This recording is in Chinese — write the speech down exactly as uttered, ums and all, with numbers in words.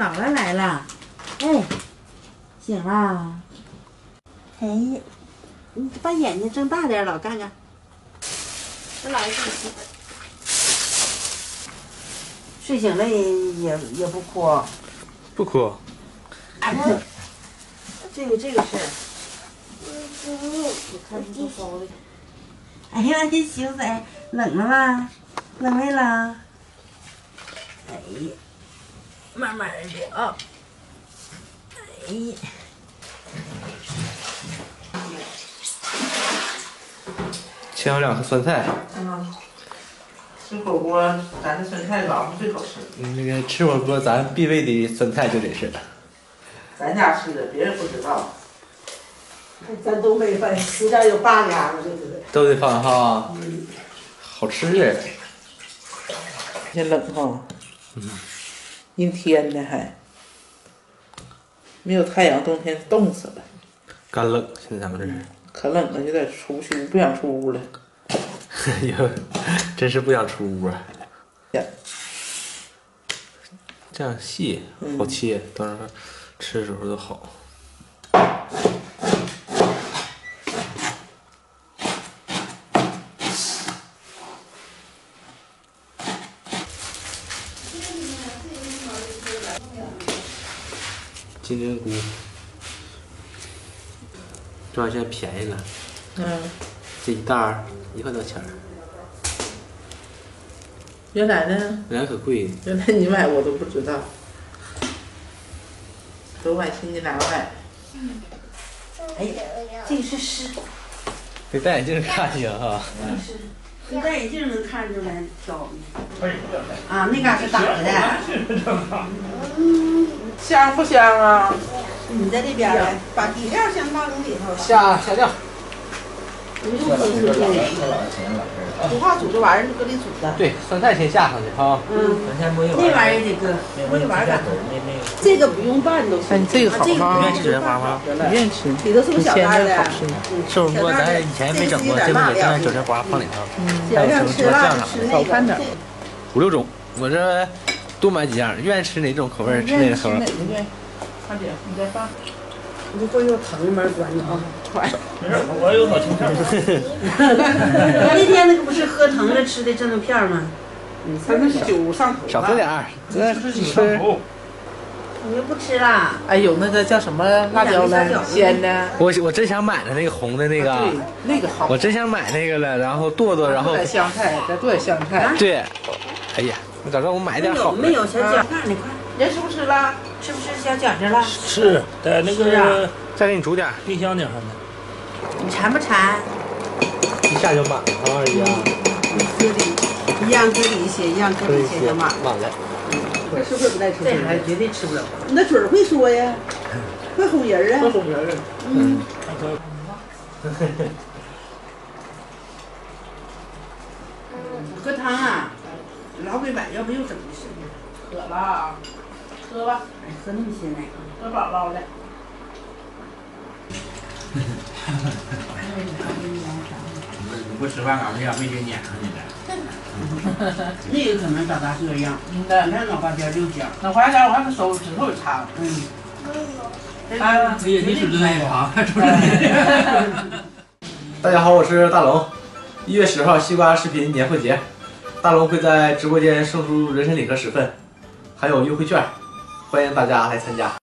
姥姥来了，哎，醒啦？哎呀，你把眼睛睁大点，老干干。我姥爷给你洗。睡醒了也也也不哭。 不哭。 啊不，这个这个是。我看你都烧的。哎呀，这洗澡冷了吗？冷没冷？哎呀，慢慢的啊。哎呀。 切好两颗酸菜。 嗯。吃火锅，咱这酸菜老是最好吃。 嗯，那个吃火锅，咱必备的酸菜就得是。 咱家吃的，别人不知道。咱东北饭十家有八家了，这是。 都得放哈。嗯。好吃哎。 天冷哈。嗯。阴天呢还。没有太阳，冬天冻死了。 干冷，现在咱们这是。 可冷了，有点出不去，不想出屋了。 哟，真是不想出屋啊！这样细好切，到时候吃的时候都好。金针菇，这玩意现在便宜了。嗯。这一袋儿一块多钱儿。 原来呢？ 原来可贵。 原来你买我都不知道。昨晚亲戚拿过来。嗯。哎呀，这个是湿。 得戴眼镜看行哈。 是。你戴眼镜能看出来挑呢。啊，那嘎是打的。嗯。香不香啊？你在这边来，把底料先放里头。 下下料。 你又喝水了。不怕煮这玩意儿，就搁里煮的。 对，酸菜先下上去哈。 嗯。那玩意儿得搁，摸一玩意儿。这个不用拌都行。 这个好吗？你愿意吃卷花吗？ 不愿意吃。里头是不是小袋的？ 是不是说咱以前没整过，这回也整点卷花放里头。 嗯。还有什么芝麻酱啥的，少看点。 五六种，我这多买几样，愿意吃哪种口味吃哪个口味。 快点，你再放。你这又疼门关着啊！快， 没事，我有脑青片。 我那天那个不是喝疼了吃的镇痛片吗？他那酒上头。 少喝点儿，这是酒上头。 你又不吃啦？ 哎，有那个叫什么辣椒嘞？鲜的。 我我真想买的那个红的那个。 对，那个好。 我真想买那个了，然后剁剁，然后。 再香菜，再剁点香菜。 对。哎呀，我早知道我买点好的。 没有小饺，看你快。人吃不吃了？吃不吃小饺子了？ 吃，在那个再给你煮点冰箱顶上呢。 你馋不馋？ 一下就满了啊！一样。 搁里，一样搁里些，一样搁里些就满满了。 这是会不带吃？这还绝对吃不了。你那嘴儿会说呀？会哄人啊？ 会哄人。 嗯。喝汤啊！老鬼板，要不又整的是。 渴了，喝吧。 哎，喝那么些奶。 喝饱了的。 你不吃饭，俺们家没给撵上你的。 那个可能长大这样， 应该。 你看脑花尖六角， 脑花尖我还没收，指头也插了。 嗯。 哎呀， 你指着那一行，还瞅着你。 大家好，我是大龙。一月十号西瓜视频年会节，大龙会在直播间送出人参礼盒十份，还有优惠券，欢迎大家来参加。